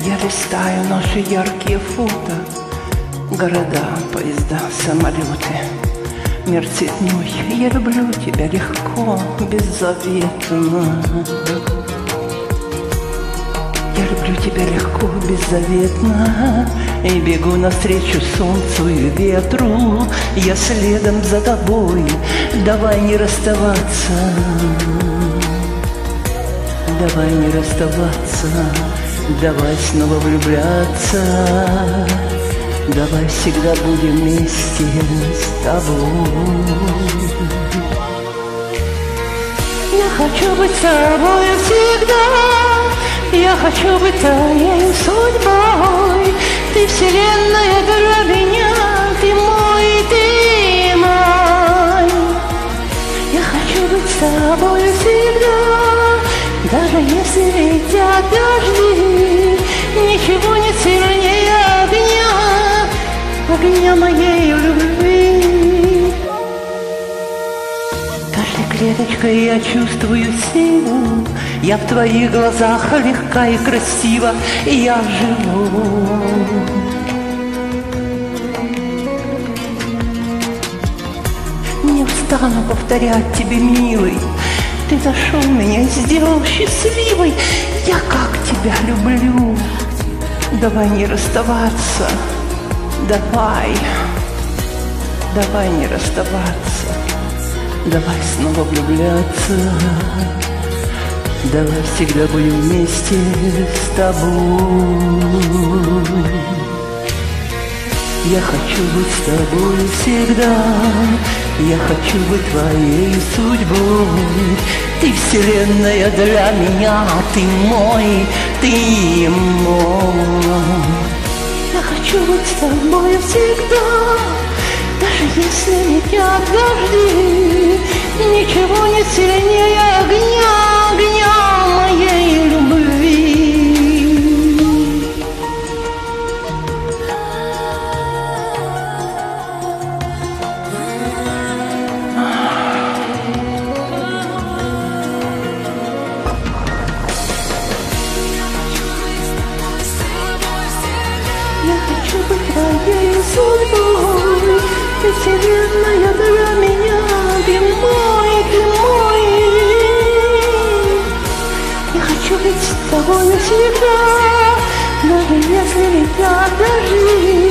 Я листаю наши яркие фото, города, поезда, самолеты. Мир цветной, я люблю тебя легко, беззаветно. Я люблю тебя легко, беззаветно, и бегу навстречу солнцу и ветру. Я следом за тобой, давай не расставаться. Давай не расставаться, давай снова влюбляться. Давай всегда будем вместе с тобой. Я хочу быть с тобой всегда. Я хочу быть твоей судьбой. Ты вселенная для меня, ты мой, ты мой. Я хочу быть с тобой всегда. Даже если летят дожди, ничего не сильнее огня, огня моей любви. Каждой клеточкой я чувствую силу, я в твоих глазах легка и красива, и я живу. Не устану повторять тебе, милый, ты нашел меня и сделал счастливой. Я как тебя люблю. Давай не расставаться. Давай не расставаться. Давай снова влюбляться. Давай всегда будем вместе с тобой. Я хочу быть с тобой всегда. Я хочу быть твоей судьбой. Ты вселенная для меня, ты мой, ты мой. Я хочу быть с тобой всегда. Даже если летят дожди, ничего не сильнее огня, огня моей любви. Я хочу быть твоей судьбой. Ты вселенная для меня, ты мой, ты мой. Я хочу быть с тобой всегда. Даже если летят дожди,